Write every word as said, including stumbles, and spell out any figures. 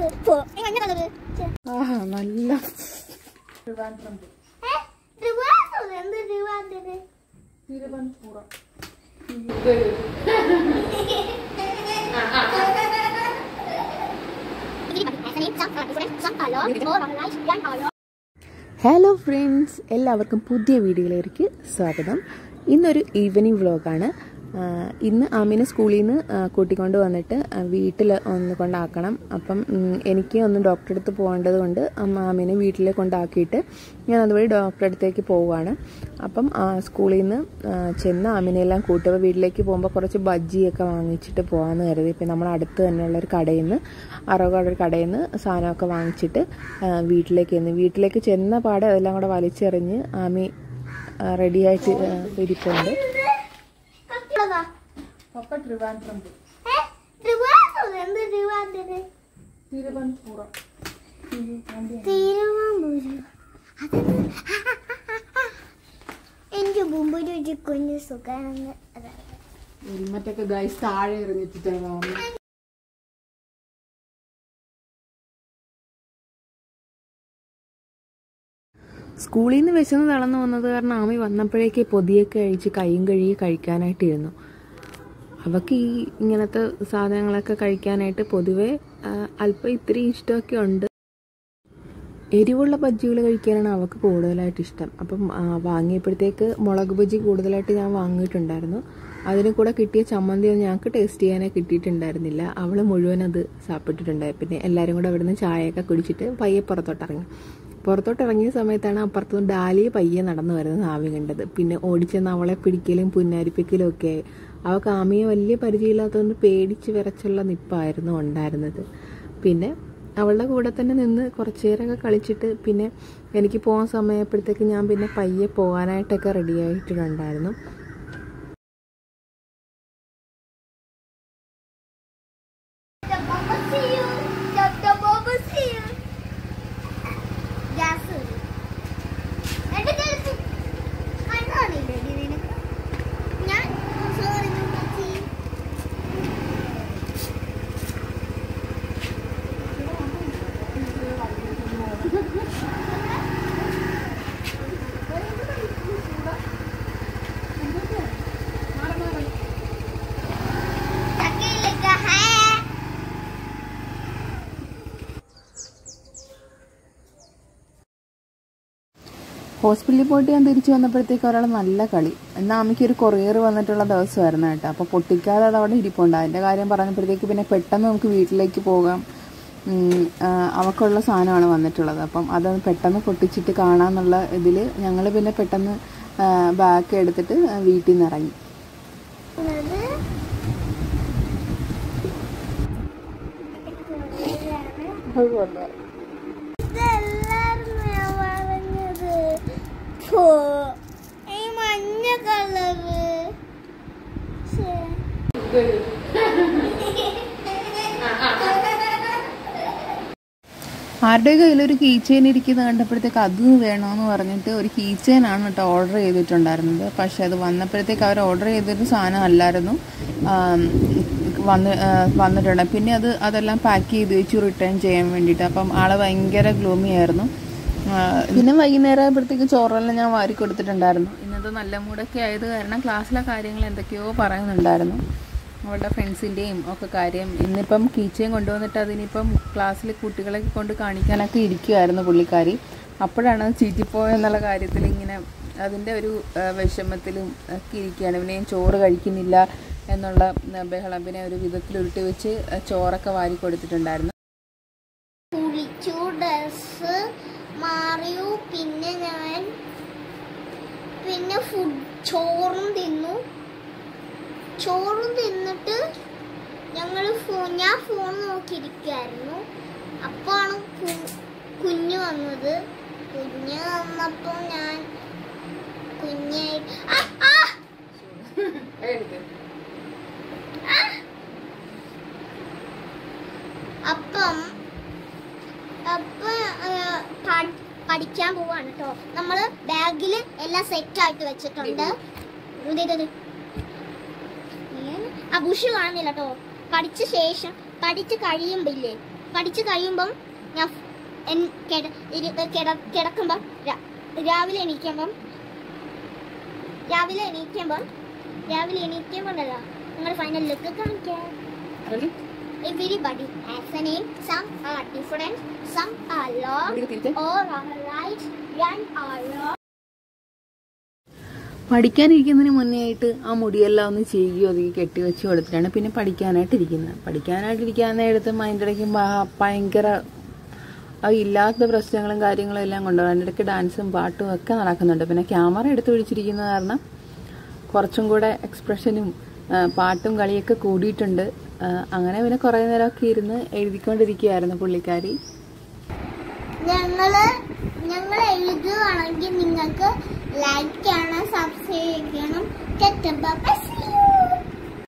നല്ല hello friends, എല്ലാവർക്കും പുതിയ വീഡിയോയിലേക്ക് സ്വാഗതം. ഇന്നൊരു ഈവനിങ് വ്ലോഗാണ്. ഇന്ന് ആമിനെ സ്കൂളിൽ നിന്ന് കൂട്ടിക്കൊണ്ട് വന്നിട്ട് വീട്ടിൽ ഒന്ന് കൊണ്ടാക്കണം. അപ്പം എനിക്ക് ഒന്ന് ഡോക്ടറെ അടുത്ത് പോകേണ്ടത് കൊണ്ട് ആമിനെ വീട്ടിൽ കൊണ്ടാക്കിയിട്ട് ഞാൻ അതുവഴി ഡോക്ടറെ അടുത്തേക്ക് പോവുകയാണ്. അപ്പം സ്കൂളിൽ നിന്ന് ചെന്ന് ആമിനെല്ലാം കൂട്ടുമ്പോൾ വീട്ടിലേക്ക് പോകുമ്പോൾ കുറച്ച് ബജ്ജിയൊക്കെ വാങ്ങിച്ചിട്ട് പോകാമെന്ന് കരുതി. ഇപ്പം നമ്മൾ അടുത്ത് തന്നെയുള്ള ഒരു കടയിൽ നിന്ന് അറവകാട് ഒരു കടയിൽ നിന്ന് സാധനമൊക്കെ വാങ്ങിച്ചിട്ട് വീട്ടിലേക്ക് ചെന്ന് വീട്ടിലേക്ക് ചെന്ന പാടെ അതെല്ലാം കൂടെ വലിച്ചെറിഞ്ഞ് ആമി റെഡിയായിട്ട് ഇരിപ്പുണ്ട്. എനിക്ക് മുമ്പ് കുഞ്ഞു സുഖമാണ്. ഹെൽമറ്റൊക്കെ ഗൈസ് താഴെ എറിഞ്ഞിട്ടാണ്. സ്കൂളിൽ നിന്ന് വിശന്ന് തളർന്നു വന്നത് കാരണം ആമി വന്നപ്പോഴേക്ക് പൊതിയൊക്കെ കഴിച്ച് കൈയും കഴുകി കഴിക്കാനായിട്ടിരുന്നു. അവൾക്ക് ഈ ഇങ്ങനത്തെ സാധനങ്ങളൊക്കെ കഴിക്കാനായിട്ട് പൊതുവെ അല്പം ഇത്തിരി ഇഷ്ടമൊക്കെ ഉണ്ട്. എരിവുള്ള ബജ്ജികൾ കഴിക്കാനാണ് അവൾക്ക് കൂടുതലായിട്ട് ഇഷ്ടം. അപ്പം വാങ്ങിയപ്പോഴത്തേക്ക് മുളക് ബജ്ജി കൂടുതലായിട്ട് ഞാൻ വാങ്ങിയിട്ടുണ്ടായിരുന്നു. അതിന് കൂടെ കിട്ടിയ ചമ്മന്തിയൊന്നും ഞങ്ങൾക്ക് ടേസ്റ്റ് ചെയ്യാനേ കിട്ടിയിട്ടുണ്ടായിരുന്നില്ല. അവൾ മുഴുവൻ അത് സാപ്പിട്ടിട്ടുണ്ടായി. പിന്നെ എല്ലാവരും കൂടെ അവിടുന്ന് ചായയൊക്കെ കുടിച്ചിട്ട് പയ്യെ പുറത്തോട്ടിറങ്ങി. പുറത്തോട്ടിറങ്ങിയ സമയത്താണ് അപ്പുറത്തുനിന്ന് ഡാലിയെ പയ്യെ നടന്നു വരുന്നത് ആമി കണ്ടത്. പിന്നെ ഓടിച്ചെന്ന് അവളെ പിടിക്കലും പുന്നാരിപ്പിക്കലും ഒക്കെ ആയി. അവൾക്ക് ആമിയെ വലിയ പരിചയമില്ലാത്തതുകൊണ്ട് പേടിച്ച് വിറച്ചുള്ള നിപ്പായിരുന്നു ഉണ്ടായിരുന്നത്. പിന്നെ അവളുടെ കൂടെ തന്നെ നിന്ന് കുറച്ചു നേരമൊക്കെ കളിച്ചിട്ട് പിന്നെ എനിക്ക് പോകാൻ സമയപ്പോഴത്തേക്ക് ഞാൻ പിന്നെ പയ്യെ പോകാനായിട്ടൊക്കെ റെഡി ആയിട്ടുണ്ടായിരുന്നു. ഹോസ്പിറ്റലിൽ പോയിട്ട് ഞാൻ തിരിച്ചു വന്നപ്പോഴത്തേക്ക് ഒരാൾ നല്ല കളി. എന്നാൽ അമ്മയ്ക്കൊരു കൊറിയർ വന്നിട്ടുള്ള ദിവസമായിരുന്നു കേട്ടോ. അപ്പോൾ പൊട്ടിക്കാതെ അത് അവിടെ ഇരിപ്പുണ്ട്. അതിൻ്റെ കാര്യം പറഞ്ഞപ്പോഴത്തേക്ക് പിന്നെ പെട്ടെന്ന് നമുക്ക് വീട്ടിലേക്ക് പോകാം, അവൾക്കുള്ള സാധനമാണ് വന്നിട്ടുള്ളത്. അപ്പം അത് പെട്ടെന്ന് പൊട്ടിച്ചിട്ട് കാണാമെന്നുള്ള ഇതിൽ ഞങ്ങൾ പിന്നെ പെട്ടെന്ന് ബാഗ് എടുത്തിട്ട് വീട്ടിൽ നിന്ന് ഇറങ്ങി. മഞ്ഞ കളറ് ആരുടെ കയ്യിലൊരു കീ ചെയിൻ ഇരിക്കുന്നത് കണ്ടപ്പോഴത്തേക്ക് അത് വേണമെന്ന് പറഞ്ഞിട്ട് ഒരു കീ ചെയിനാണ് കേട്ടോ ഓർഡർ ചെയ്തിട്ടുണ്ടായിരുന്നത്. പക്ഷെ അത് വന്നപ്പോഴത്തേക്ക് അവർ ഓർഡർ ചെയ്തൊരു സാധനം അല്ലായിരുന്നു വന്ന് വന്നിട്ടുണ്ട്. പിന്നെ അത് അതെല്ലാം പാക്ക് ചെയ്ത് വെച്ചു റിട്ടേൺ ചെയ്യാൻ വേണ്ടിയിട്ട്. അപ്പം ആളെ ഭയങ്കര ഗ്ലൂമി ആയിരുന്നു. പിന്നെ വൈകുന്നേരം ആയപ്പോഴത്തേക്ക് ചോറെല്ലാം ഞാൻ വാരി കൊടുത്തിട്ടുണ്ടായിരുന്നു. ഇന്നത്തെ നല്ല മൂടൊക്കെ ആയത് കാരണം ക്ലാസ്സിലെ കാര്യങ്ങൾ എന്തൊക്കെയോ പറയുന്നുണ്ടായിരുന്നു, അവളുടെ ഫ്രണ്ട്സിൻ്റെയും ഒക്കെ കാര്യം. ഇന്നിപ്പം കീച്ചയും കൊണ്ടുവന്നിട്ട് അതിനിപ്പം ക്ലാസ്സിൽ കുട്ടികളെ കൊണ്ട് കാണിക്കാനൊക്കെ ഇരിക്കുമായിരുന്നു പുള്ളിക്കാരി. അപ്പോഴാണ് അത് ചീറ്റിപ്പോയെന്നുള്ള കാര്യത്തിൽ ഇങ്ങനെ അതിൻ്റെ ഒരു വിഷമത്തിലും ഒക്കെ ഇരിക്കുകയാണ്. പിന്നെ ഞാൻ ചോറ് കഴിക്കുന്നില്ല എന്നുള്ള ബഹളം. പിന്നെ ഒരു വിധത്തിൽ ഉരുട്ടി വെച്ച് ചോറൊക്കെ വാരി കൊടുത്തിട്ടുണ്ടായിരുന്നു. മാറിയു. പിന്നെ ഞാൻ പിന്നെ ഫുഡ് ചോറും തിന്നു. ചോറും തിന്നിട്ട് ഞങ്ങൾ ഫോൺ ഞാൻ ഫോൺ നോക്കിയിരിക്കുകയായിരുന്നു. അപ്പോഴാണ് കുഞ്ഞ് വന്നത്. കുഞ്ഞ് വന്നപ്പോൾ ഞാൻ കുഞ്ഞായി അപ്പം അപ്പൊ പഠിക്കാൻ പോവാണ് കേട്ടോ. നമ്മള് ബാഗില് എല്ലാം സെറ്റ് ആയിട്ട് വെച്ചിട്ടുണ്ട്. ആ ബുഷ് കാണുന്നില്ല കേട്ടോ. പഠിച്ച ശേഷം പഠിച്ച് കഴിയുമ്പില്ലേ പഠിച്ചു കഴിയുമ്പം ഞാൻ കിടക്കുമ്പം രാവിലെ എണീക്കുമ്പം രാവിലെ എണീക്കുമ്പം രാവിലെ എണീക്കുമ്പോണ്ടല്ലോ നിങ്ങളുടെ ഫൈനൽ ലുക്ക് കാണിക്കാം. Everybody has a name. Some are different. Some are long. Or are right. One are long. പഠിക്കാനിരിക്കുന്നതിന് മുന്നേ ആയിട്ട് ആ മുടിയെല്ലാം ഒന്ന് ചെയ്യുകയോ ഒതുക്കി കെട്ടി വെച്ച് കൊടുത്തിട്ടാണ് പിന്നെ പഠിക്കാനായിട്ട് ഇരിക്കുന്നത്. പഠിക്കാനായിട്ടിരിക്കാൻ നേരത്ത് അതിൻ്റെ ഇടയ്ക്ക് ഭയങ്കര ഇല്ലാത്ത പ്രശ്നങ്ങളും കാര്യങ്ങളും എല്ലാം കൊണ്ടുപോകും. അതിൻ്റെ ഇടയ്ക്ക് ഡാൻസും പാട്ടും ഒക്കെ നടക്കുന്നുണ്ട്. പിന്നെ ക്യാമറ എടുത്ത് പിടിച്ചിരിക്കുന്ന കാരണം കുറച്ചും കൂടെ എക്സ്പ്രഷനും പാട്ടും കളിയൊക്കെ കൂടിയിട്ടുണ്ട്. അങ്ങനെ പിന്നെ കുറേ നേരമൊക്കെ ഇരുന്ന് എഴുതിക്കൊണ്ടിരിക്കുകയായിരുന്നു പുള്ളിക്കാരി. ഞങ്ങള് ഞങ്ങൾ എഴുതുകയാണെങ്കിൽ നിങ്ങൾക്ക് ലൈക്ക് ചെയ്യണം, സബ്സ്ക്രൈബ് ചെയ്യണം.